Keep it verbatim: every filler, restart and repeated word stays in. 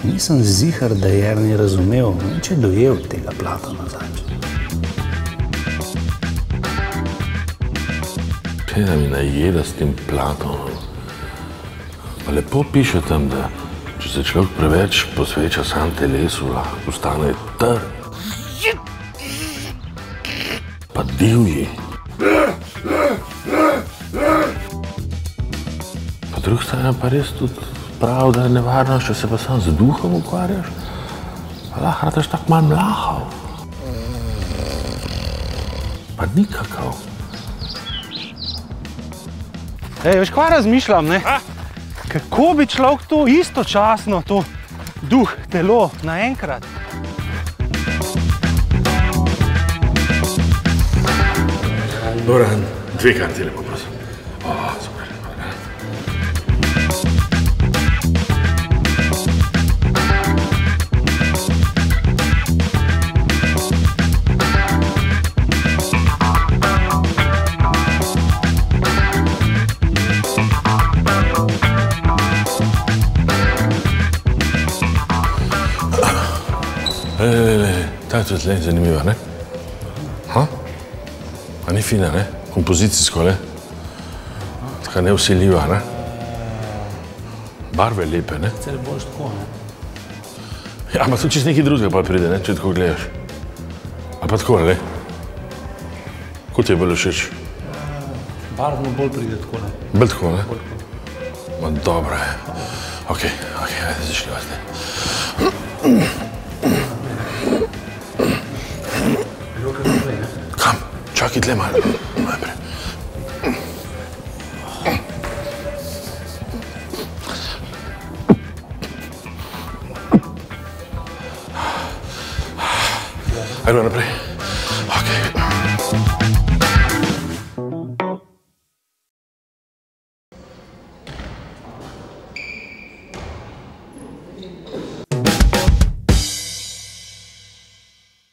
nisem ziher, da je Jernej razumel, če je dojel tega Platona zadnjič. Kaj da mi najeda s tem Platonom? Pa lepo piše tam, da če se človek preveč posveča sam telesu, lahko postane trd. Pa divji. Po drugi strani pa res tudi prav, da je nevarno, če se pa sam z duhom ukvarjaš, pa lahko rataš tako manj mlahav. Pa nikakav. Ej, veš, kva razmišljam, ne? Kako bi človek to istočasno, to duh, telo, naenkrat? Goran, dve karti lepo, prosim. O, super. Le, le, le, ta je tudi tle zanimiva, ne? Ha? A ni fina, ne? Kompozicijsko, ne? Taka nevsiljiva, ne? Barve lepe, ne? Cel boljš tako, ne? Ja, ampak tudi čist nekaj drugega pa pride, ne? Če tako gledaš. Ali pa tako, ne? Kako ti je bolj všeč? Barvno bolj pride tako, ne? Bolj tako, ne? Ma dobro je. Okej, okej, ajde, zašli vas, ne? Kam? Čakaj tle malo. Najprej. Ajde naprej.